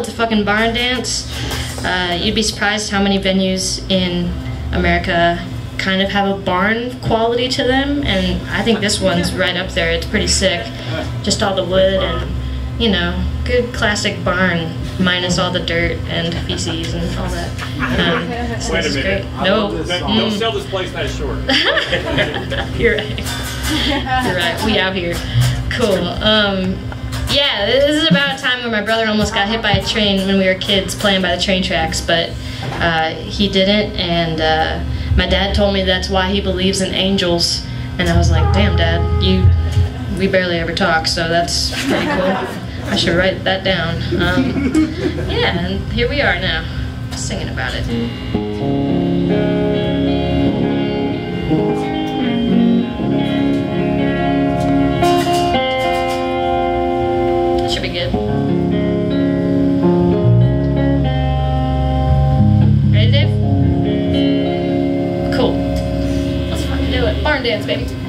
it's a fucking barn dance. You'd be surprised how many venues in America kind of have a barn quality to them, and I think this one's right up there. It's pretty sick. Just all the wood and, you know, good classic barn, minus all the dirt and feces and all that. So Wait a this is minute. great. No. Don't sell this place that short. You're right. You're right. We out here. Cool. Yeah, this is about a time when my brother almost got hit by a train when we were kids playing by the train tracks, but he didn't, and my dad told me that's why he believes in angels, and I was like, damn, Dad, we barely ever talk, so that's pretty cool. I should write that down. Yeah, and here we are now, singing about it. Should be good. Ready, Dave? Cool. Let's fucking do it. Barn dance, baby.